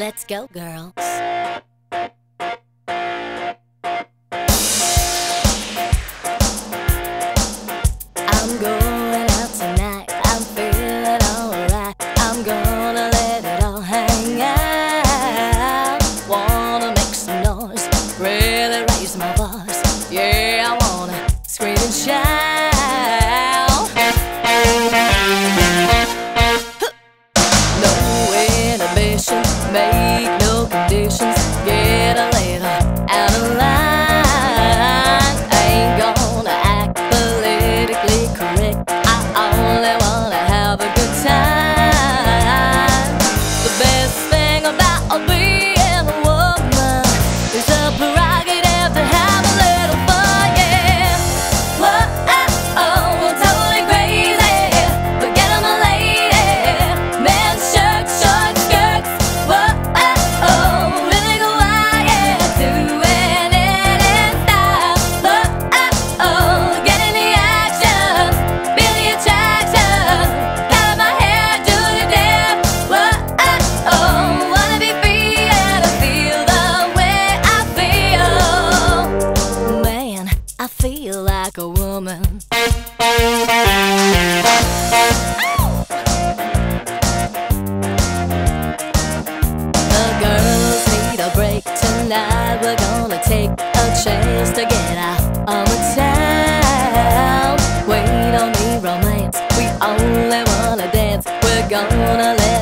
Let's go, girl. I'm going out tonight, I'm feeling alright. I'm gonna let it all hang out. Wanna make some noise, really raise my voice. Yeah, I wanna scream and shout. No inhibition, make no conditions. Get a little out of line. Ain't gonna act politically correct. I only wanna have a good time. The best thing about being a woman is the prerogative to have a little fun, yeah. Whoa, I'm totally crazy, but get on my lady. Men's shirts, short skirts. Whoa, really go wild, yeah. Doing it in style. Whoa, get in the action, feel the attraction. Color my hair, do the dare. Whoa, wanna be free and I feel the way I feel. Man, I feel like a woman. The girls need a break tonight. We're gonna take a chance to get out of town. We don't need romance, we only wanna dance. We're gonna let